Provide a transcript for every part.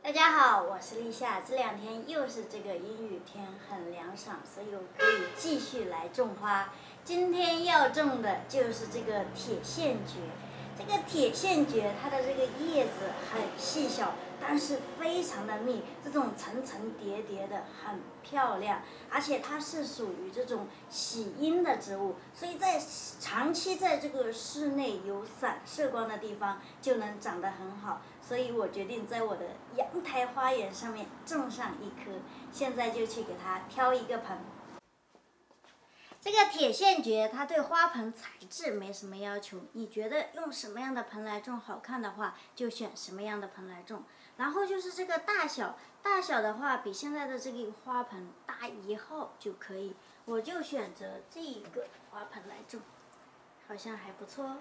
大家好，我是立夏。这2天又是这个阴雨天，很凉爽，所以我可以继续来种花。今天要种的就是这个铁线蕨。这个铁线蕨它的这个叶子很细小，但是非常的密，这种层层叠叠的，很漂亮。而且它是属于这种喜阴的植物，所以在长期在这个室内有散射光的地方就能长得很好。所以我决定在我的阳台花园上面种上一棵，现在就去给它挑一个盆。这个铁线蕨它对花盆材质没什么要求，你觉得用什么样的盆来种好看的话，就选什么样的盆来种。然后就是这个大小，大小的话比现在的这个花盆大1号就可以，我就选择这一个花盆来种，好像还不错哦。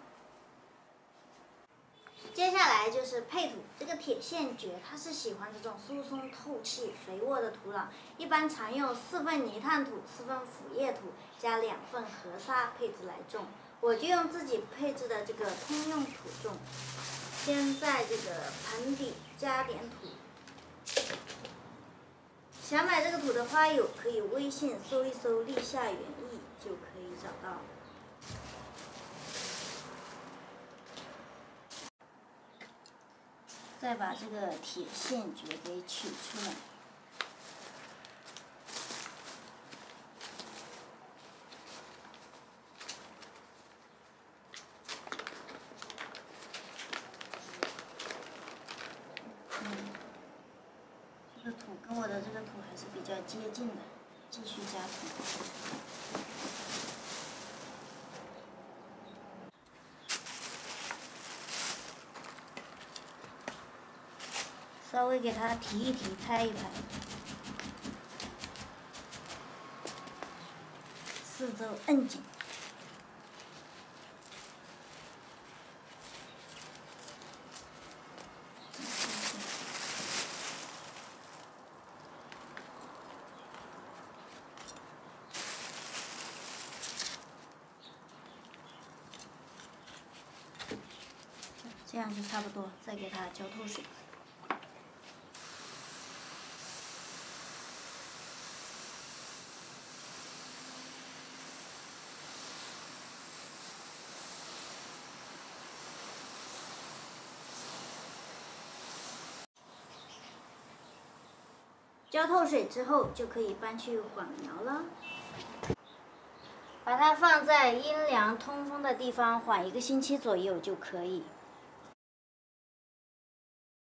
接下来就是配土，这个铁线蕨它是喜欢这种疏松透气、肥沃的土壤，一般常用4份泥炭土、4份腐叶土加2份河沙配置来种。我就用自己配置的这个通用土种，先在这个盆底加点土。想买这个土的花友可以微信搜一搜立夏园艺就可以找到。再把这个铁线蕨给取出来。这个土跟我的这个土还是比较接近的，继续加土。稍微给它提一提，拍一拍，四周摁紧。这样就差不多，再给它浇透水。浇透水之后，就可以搬去缓苗了。把它放在阴凉通风的地方缓1个星期左右就可以。